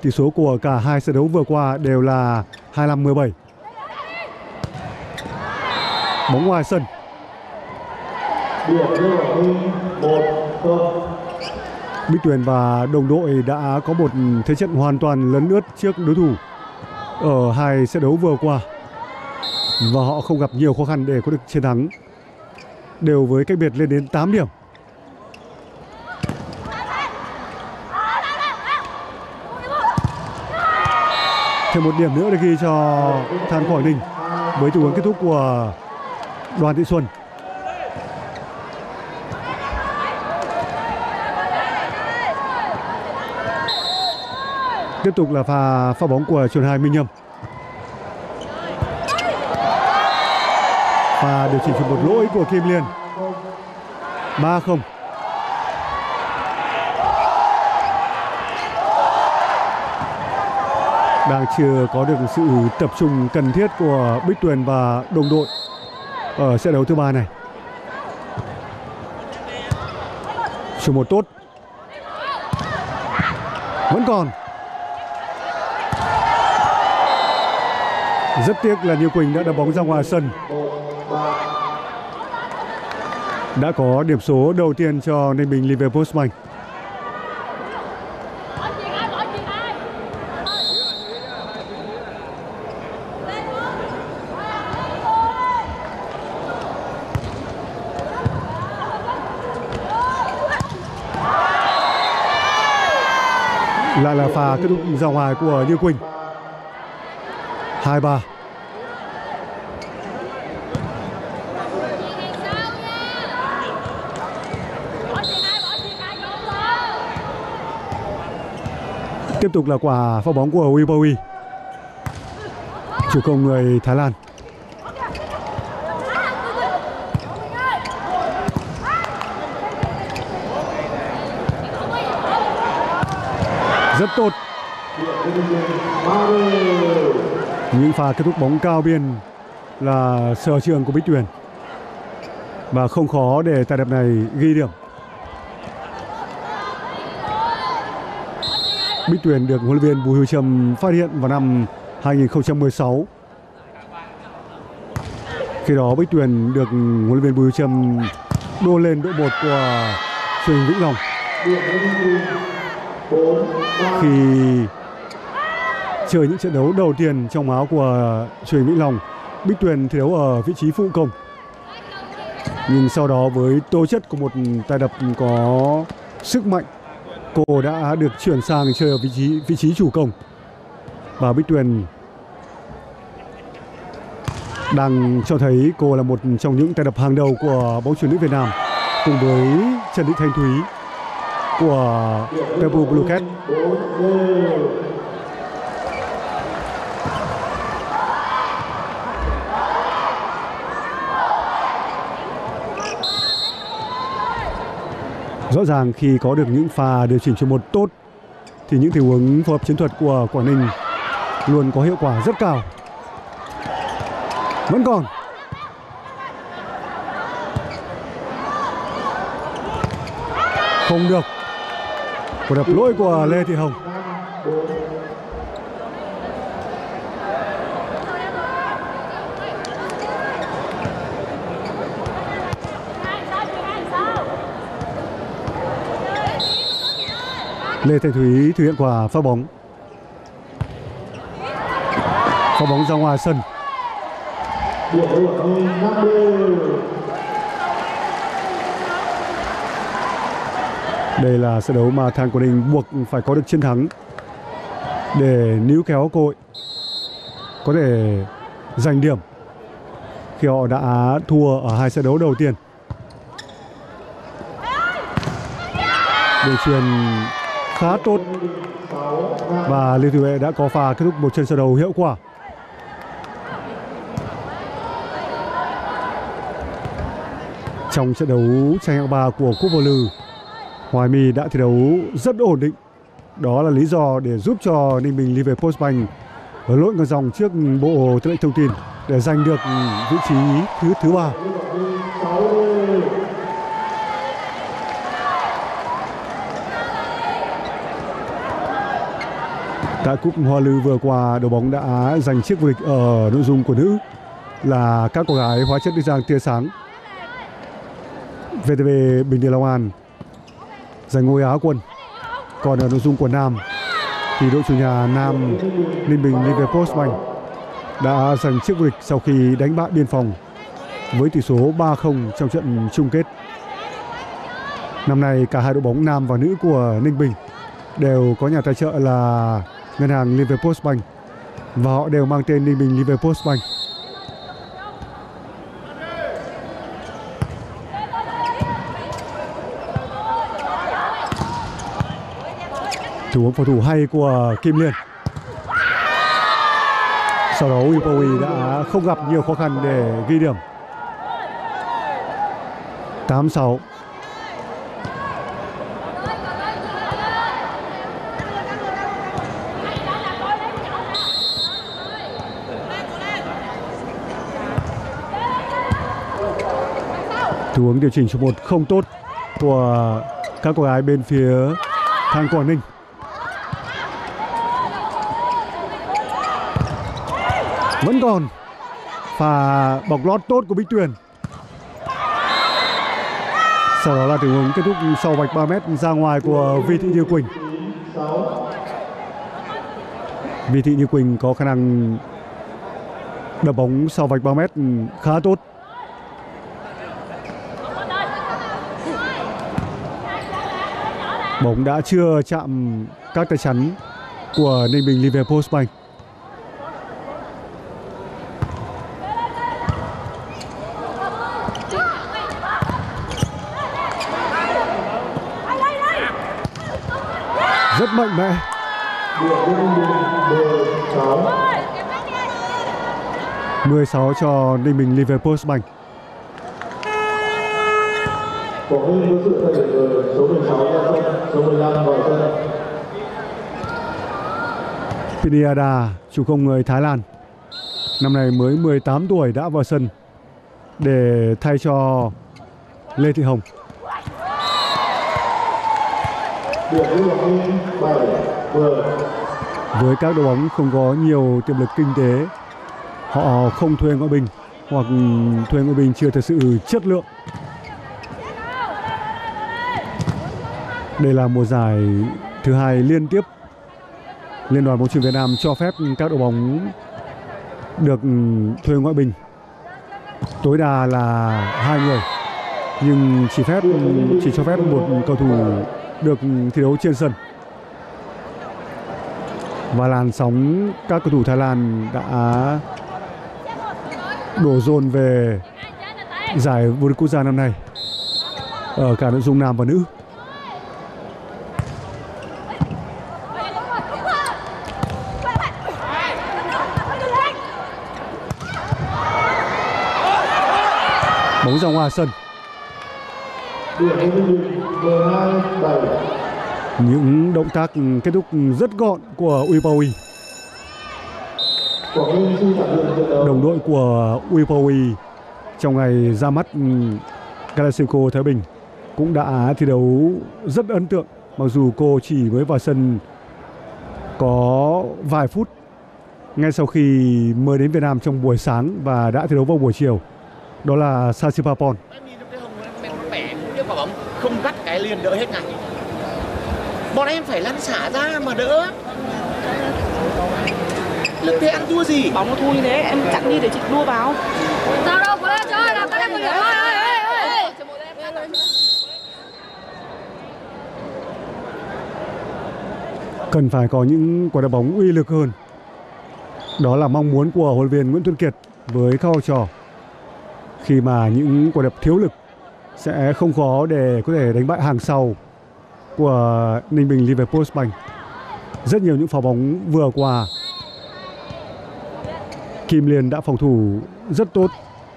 Tỷ số của cả hai trận đấu vừa qua đều là 25-17. Bóng ngoài sân. Bích Tuyền và đồng đội đã có một thế trận hoàn toàn lấn lướt trước đối thủ ở hai trận đấu vừa qua và họ không gặp nhiều khó khăn để có được chiến thắng, đều với cách biệt lên đến 8 điểm. Thêm một điểm nữa để ghi cho Than Quảng Ninh với tình huống kết thúc của Đoàn Thị Xuân. Tiếp tục là pha bóng của chuyền 2 Minh Nhâm. Và điều chỉnh một lỗi của Kim Liên. 3-0. Đang chưa có được sự tập trung cần thiết của Bích Tuyền và đồng đội ở trận đấu thứ ba này. Số 1 tốt. Vẫn còn. Rất tiếc là Như Quỳnh đã đá bóng ra ngoài sân. Đã có điểm số đầu tiên cho Ninh Bình Liverpool. Lại là pha kết thúc ra ngoài của Như Quỳnh. 2-3. Tiếp tục là quả phá bóng của Wibowi, chủ công người Thái Lan. Rất tốt. Những pha kết thúc bóng cao biên là sở trường của Bích Tuyền và không khó để tài đẹp này ghi điểm. Bích Tuyền được huấn luyện viên Bùi Hữu Trâm phát hiện vào năm 2016. Khi đó Bích Tuyền được huấn luyện viên Bùi Hữu Trâm đô lên đội 1 của Truyền hình Vĩnh Long. Khi chơi những trận đấu đầu tiên trong áo của Truyền hình Vĩnh Long, Bích Tuyền thi đấu ở vị trí phụ công. Nhưng sau đó với tố chất của một tài đập có sức mạnh, cô đã được chuyển sang chơi ở vị trí chủ công. Và Bích Tuyền đang cho thấy cô là một trong những tay đập hàng đầu của bóng chuyền nữ Việt Nam, cùng với Trần Thị Thanh Thúy của Pepper Blue Cat. Rõ ràng khi có được những pha điều chỉnh chuyền một tốt thì những tình huống phối hợp chiến thuật của Quảng Ninh luôn có hiệu quả rất cao. Vẫn còn. Không được. Quả đập lỗi của Lê Thị Hồng. Lê Thanh Thúy thực hiện quả phá bóng. Phá bóng ra ngoài sân. Đây là trận đấu mà Than Quảng Ninh buộc phải có được chiến thắng để níu kéo cơ hội có thể giành điểm khi họ đã thua ở hai trận đấu đầu tiên. Đường chuyền khá tốt và Lê Thị Huệ đã có pha kết thúc một trận sơ đầu hiệu quả. Trong trận đấu tranh hạng 3 của Cúp Vô Lư, Hoài My đã thi đấu rất ổn định. Đó là lý do để giúp cho Ninh Bình Liverpool ở lỗi ngược dòng trước Bộ Tư lệnh Thông tin để giành được vị trí thứ 3. Tại cúp Hoa Lư vừa qua, đội bóng đã giành chiếc vô địch ở nội dung của nữ là các cô gái hóa chất Đức Giang tia sáng. VTV Bình Điền Long An giành ngôi Á quân. Còn ở nội dung của nam thì đội chủ nhà nam Ninh Bình Liverpool đã giành chiếc vô địch sau khi đánh bại Biên Phòng với tỷ số 3-0 trong trận chung kết. Năm nay cả hai đội bóng nam và nữ của Ninh Bình đều có nhà tài trợ là ngân hàng Liverpool Bank và họ đều mang tên Ninh Bình Liverpool Bank. Thủ phòng thủ hay của Kim Liên. Sau đó Uipowi đã không gặp nhiều khó khăn để ghi điểm. 8-6. Thủ hướng điều chỉnh số 1 không tốt của các cô gái bên phía Than Quảng Ninh. Vẫn còn pha bọc lót tốt của Bích Tuyền. Sau đó là tình huống kết thúc sau vạch 3 m ra ngoài của Vi Thị Như Quỳnh. Vi Thị Như Quỳnh có khả năng đập bóng sau vạch 3 m khá tốt. Bóng đã chưa chạm các tay chắn của Ninh Bình Liverpool Bank. Rất mạnh mẽ. Điểm 16 cho Ninh Bình Liverpool Bank. Quảng Ninh có sự thay đổi người số 16 ra sân, số 15 vào sân. Piniada, chủ công người Thái Lan, năm nay mới 18 tuổi đã vào sân để thay cho Lê Thị Hồng. Điểm Quảng Ninh 7-10. Với các đội bóng không có nhiều tiềm lực kinh tế, họ không thuê ngoại binh hoặc thuê ngoại binh chưa thực sự chất lượng. Đây là mùa giải thứ hai liên tiếp Liên đoàn bóng chuyền Việt Nam cho phép các đội bóng được thuê ngoại binh tối đa là 2 người, nhưng chỉ cho phép một cầu thủ được thi đấu trên sân. Và làn sóng các cầu thủ Thái Lan đã đổ dồn về giải vô địch quốc gia năm nay ở cả nội dung nam và nữ. Bóng ra ngoài sân. Những động tác kết thúc rất gọn của Uipowi. Đồng đội của Uipowi trong ngày ra mắt Galaxy Thái Bình cũng đã thi đấu rất ấn tượng, mặc dù cô chỉ mới vào sân có vài phút ngay sau khi mới đến Việt Nam trong buổi sáng và đã thi đấu vào buổi chiều. Đó là Sasipapon. Không cắt cái liền đỡ hết ngay. Bọn em phải lăn xả ra mà đỡ. Lực thế ăn thua gì? Bóng nó thua như thế, em chặn đi để chị đua vào. Đâu đâu, có lên chơi, làm cái này một điểm thôi. Cần phải có những quả đá bóng uy lực hơn. Đó là mong muốn của huấn luyện viên Nguyễn Tuấn Kiệt với các học trò. Khi mà những quả đập thiếu lực sẽ không khó để có thể đánh bại hàng sau của Ninh Bình Liverpool Bank. Rất nhiều những pha bóng vừa qua Kim Liên đã phòng thủ rất tốt.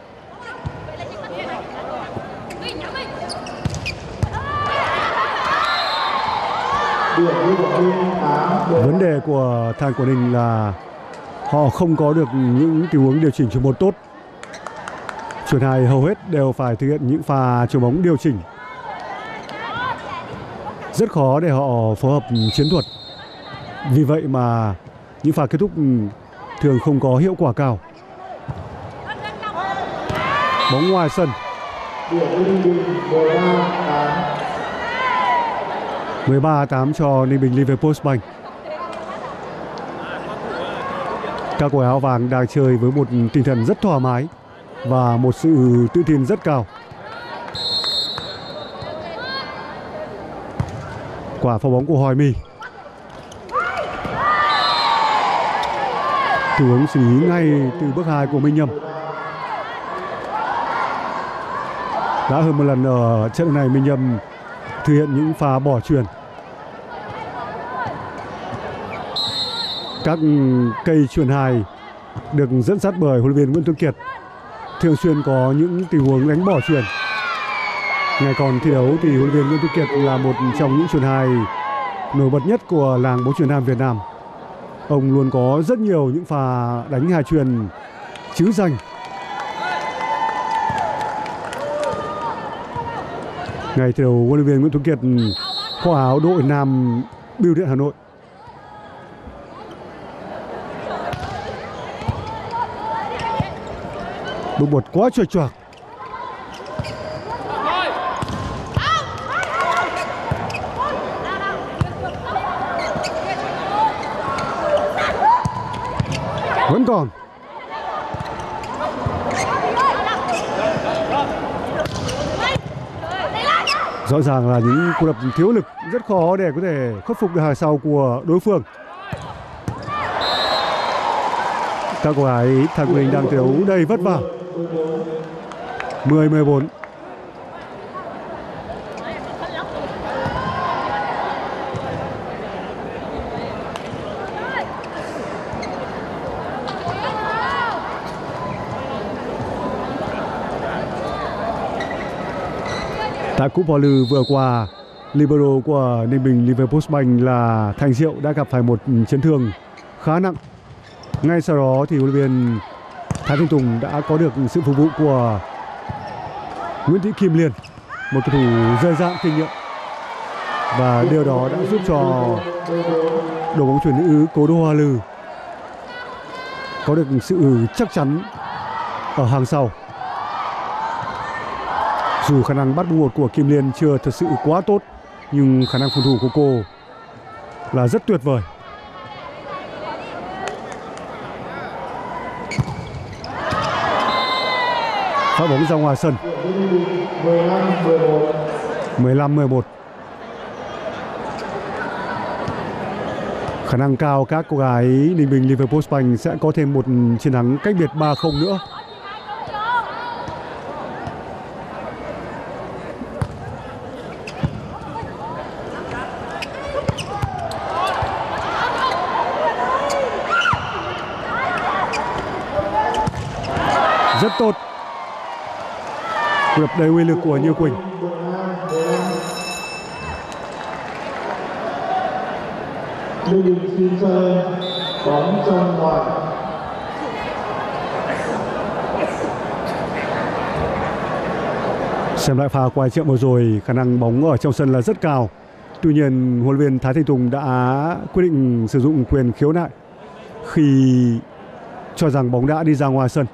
Vấn đề của Than Quảng Ninh là họ không có được những tình huống điều chỉnh chuyền một tốt. Chuyền hai hầu hết đều phải thực hiện những pha chuyền bóng điều chỉnh. Rất khó để họ phối hợp chiến thuật. Vì vậy mà những pha kết thúc thường không có hiệu quả cao. Bóng ngoài sân. 13-8 cho Ninh Bình Liverpoolbank. Các quả áo vàng đang chơi với một tinh thần rất thoải mái và một sự tự tin rất cao. Quả phá bóng của Hoài My. Thủ hướng xử lý ngay từ bước 2 của Minh Nhâm. Đã hơn một lần ở trận này Minh Nhâm thực hiện những pha bỏ chuyền. Các cây chuyền hài được dẫn dắt bởi huấn luyện viên Nguyễn Tuấn Kiệt thường xuyên có những tình huống đánh bỏ chuyền. Ngày còn thi đấu thì huấn luyện viên Nguyễn Tuấn Kiệt là một trong những chuyền hài nổi bật nhất của làng bóng chuyền nam Việt Nam. Ông luôn có rất nhiều những pha đánh hài chuyền trứ danh. Ngày thi đấu huấn luyện viên Nguyễn Tuấn Kiệt khoác áo đội nam Bưu điện Hà Nội. Bước một quá choạch choạc. Vẫn còn. Rõ ràng là những cú đập thiếu lực rất khó để có thể khắc phục được hàng sau của đối phương. Các cô gái Thang Quỳnh đang thi đấu đầy vất vả. 10-14. Tại cúp Hoa Lư vừa qua, libero của Ninh Bình Liverpoolbank là Thành Diệu đã gặp phải một chấn thương khá nặng. Ngay sau đó thì huấn luyện viên Thái Thanh Tùng đã có được sự phục vụ của Nguyễn Thị Kim Liên, một cầu thủ dày dạn kinh nghiệm, và điều đó đã giúp cho đội bóng chuyền nữ Cố Đô Hoa Lư có được sự chắc chắn ở hàng sau. Dù khả năng bắt bóng một của Kim Liên chưa thật sự quá tốt, nhưng khả năng phòng thủ của cô là rất tuyệt vời. Phát bóng ra ngoài sân. 15-11. Khả năng cao các cô gái Ninh Bình Liverpoolbank sẽ có thêm một chiến thắng cách biệt 3-0 nữa. Rất tốt. Cú đập đầy uy lực của Như Quỳnh. Lưu Bình xin chơi bóng trong ngoài. Xem lại pha quay trận vừa rồi, khả năng bóng ở trong sân là rất cao. Tuy nhiên huấn luyện viên Thái Thanh Tùng đã quyết định sử dụng quyền khiếu nại khi cho rằng bóng đã đi ra ngoài sân.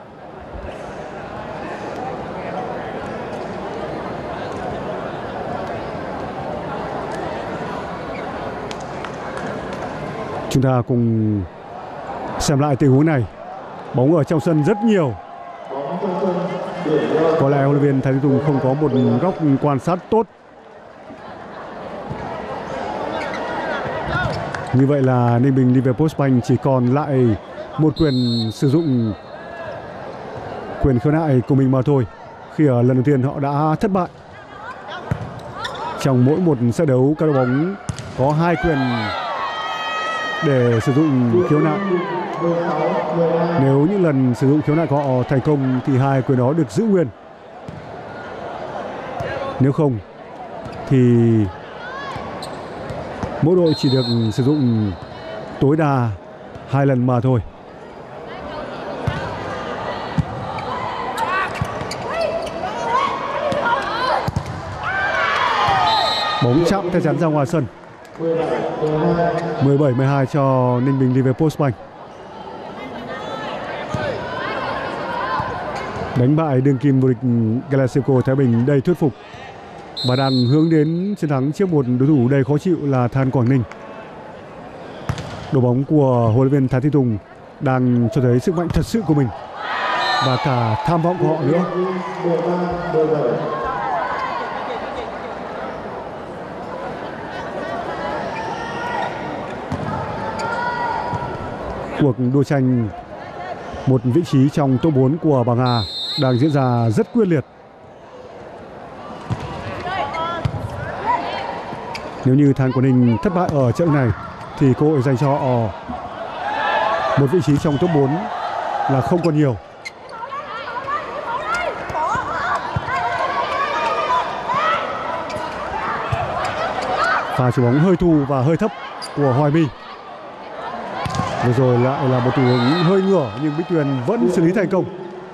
Chúng ta cùng xem lại tình huống này. Bóng ở trong sân rất nhiều. Có lẽ huấn luyện viên Thái Thanh Tùng không có một góc quan sát tốt. Như vậy là Ninh Bình Liverpoolbank chỉ còn lại một quyền sử dụng quyền khiếu nại của mình mà thôi, khi ở lần đầu tiên họ đã thất bại. Trong mỗi một set đấu, các đội bóng có 2 quyền để sử dụng khiếu nại. Nếu những lần sử dụng khiếu nại của họ thành công thì 2 quyền đó được giữ nguyên. Nếu không thì mỗi đội chỉ được sử dụng tối đa 2 lần mà thôi. Bóng chạm tay chắn ra ngoài sân. 17-12 cho Ninh Bình Liverpool. Đánh bại đương kim vô địch Galaxy Thái Bình đầy thuyết phục và đang hướng đến chiến thắng trước một đối thủ đầy khó chịu là Than Quảng Ninh. Đội bóng của huấn luyện viên Thái Thị Tùng đang cho thấy sức mạnh thật sự của mình và cả tham vọng của họ nữa. Cuộc đua tranh một vị trí trong top 4 của bảng A đang diễn ra rất quyết liệt. Nếu như Than Quảng Ninh thất bại ở trận này thì cơ hội dành cho họ một vị trí trong top 4 là không còn nhiều. Pha chuyền bóng hơi thù và hơi thấp của Hoài My. Vừa rồi lại là một tình huống hơi ngửa nhưng Bích Tuyền vẫn xử lý thành công.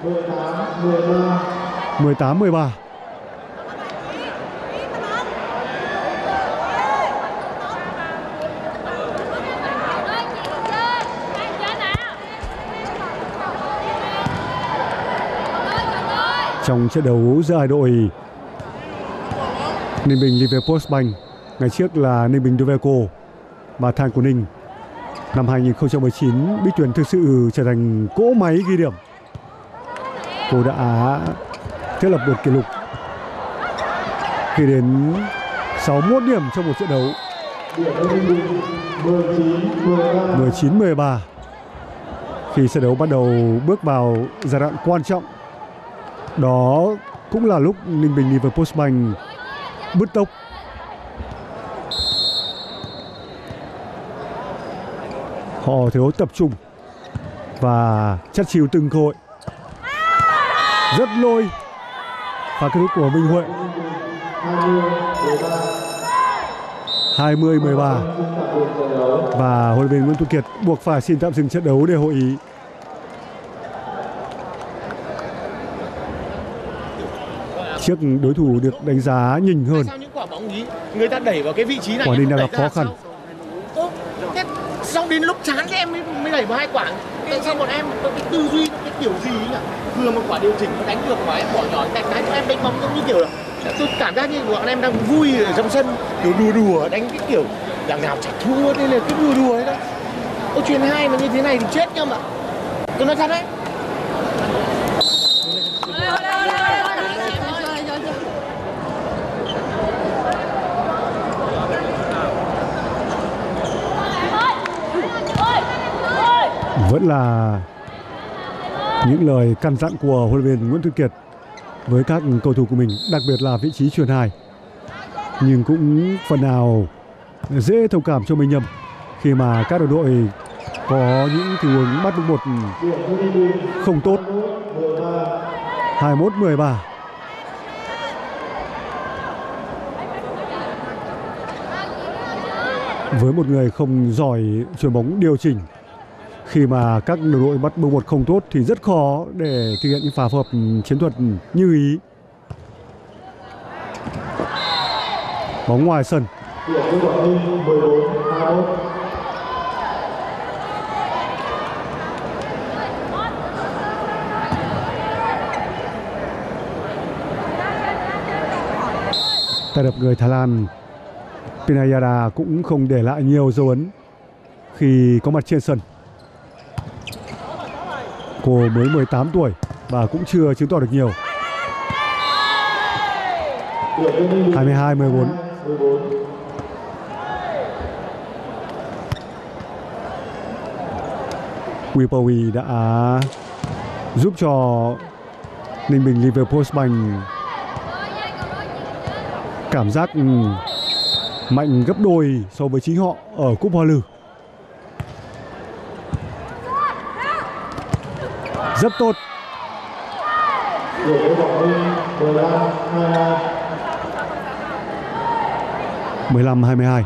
18-13. Trong trận đấu giữa hai đội Ninh Bình Liverpool Bank, ngày trước là Ninh Bình Doveco và Than Quảng Ninh, năm 2019 Bích Tuyền thực sự trở thành cỗ máy ghi điểm. Cô đã thiết lập một kỷ lục khi đến 61 điểm trong một trận đấu. 19-13 khi trận đấu bắt đầu bước vào giai đoạn quan trọng. Đó cũng là lúc Ninh Bình Liverpool Bank bứt tốc. Họ thiếu tập trung và chắt chiu từng cơ hội. Rất lôi. Pha kết thúc của Minh Huệ. 20-13. Và huấn luyện viên Nguyễn Tuấn Kiệt buộc phải xin tạm dừng trận đấu để hội ý. Trước đối thủ được đánh giá nhỉnh hơn, Sao những quả bóng ý người ta đẩy vào cái vị trí này Quảng Ninh đang gặp khó khăn. Xong đến lúc chán thì em mới đẩy vào 2 quả. Tại sao bọn em có cái tư duy cái kiểu gì nhỉ? Vừa một quả điều chỉnh nó đánh được mà em bỏ nhỏ đánh cho em đánh bóng giống như kiểu là tôi cảm giác như bọn em đang vui ở trong sân kiểu đùa đánh cái kiểu đằng nào chẳng thua nên là cứ đùa ấy đó. Ô chuyền 2 mà như thế này thì chết nhá mà. Tôi nói thật đấy. Vẫn là những lời căn dặn của huấn luyện viên Nguyễn Tuấn Kiệt với các cầu thủ của mình, đặc biệt là vị trí chuyền 2. Nhưng cũng phần nào dễ thông cảm cho Minh Nhâm khi mà các đội đội có những tình huống bắt đúng một không tốt. 21-13. Với một người không giỏi chuyền bóng điều chỉnh, khi mà các đội đội bắt bóng một không tốt thì rất khó để thực hiện những pha phối hợp chiến thuật như ý. Bóng ngoài sân. Tay đập người Thái Lan Pinayada cũng không để lại nhiều dấu ấn khi có mặt trên sân. Cô mới 18 tuổi và cũng chưa chứng tỏ được nhiều. 22-14. Wipowi đã giúp cho Ninh Bình Liverpool Bank cảm giác mạnh gấp đôi so với chính họ ở Cúp Hoa Lư. Rất tốt. 15-22.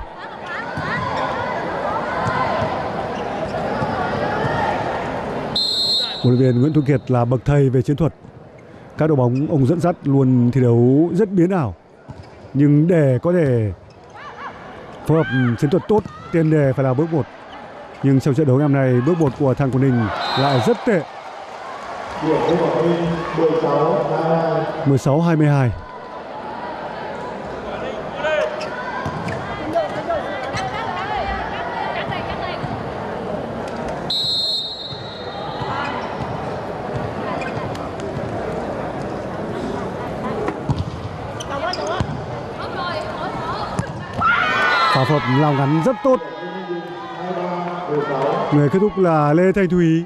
Huấn luyện viên Nguyễn Tuấn Kiệt là bậc thầy về chiến thuật. Các đội bóng ông dẫn dắt luôn thi đấu rất biến ảo. Nhưng để có thể Phối hợp chiến thuật tốt, tiền đề phải là bước 1. Nhưng trong trận đấu ngày hôm nay, bước 1 của thằng Quảng Ninh lại rất tệ. 16-22. Pha phối hợp lao ngắn rất tốt. Người kết thúc là Lê Thanh Thúy.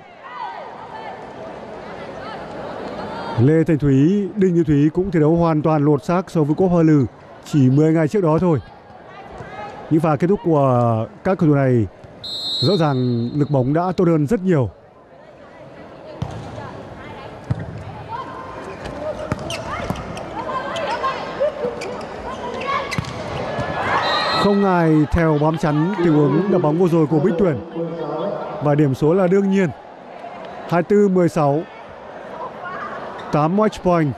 Lê Thanh Thúy, Đinh Như Thúy cũng thi đấu hoàn toàn lột xác so với cúp Hoa Lư chỉ 10 ngày trước đó thôi. Những pha kết thúc của các cầu thủ này rõ ràng lực bóng đã tốt hơn rất nhiều. Không ai theo bám chắn tình huống đập bóng vừa rồi của Bích Tuyền. Và điểm số là đương nhiên 24-16. 8 match point.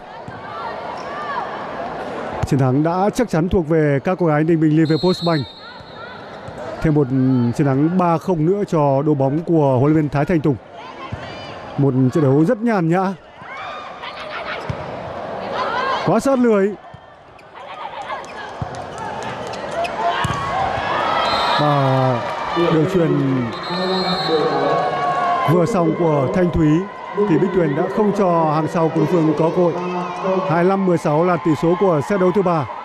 Chiến thắng đã chắc chắn thuộc về các cô gái Ninh Bình Liverpool. Thêm một chiến thắng 3-0 nữa cho đội bóng của huấn luyện viên Thái Thanh Tùng. Một trận đấu rất nhàn nhã. Quá sát lưới. Và đường chuyền vừa xong của Thanh Thúy thì Bích Tuyền đã không cho hàng sau của đối phương có cơ hội. 25-16 là tỷ số của set đấu thứ 3.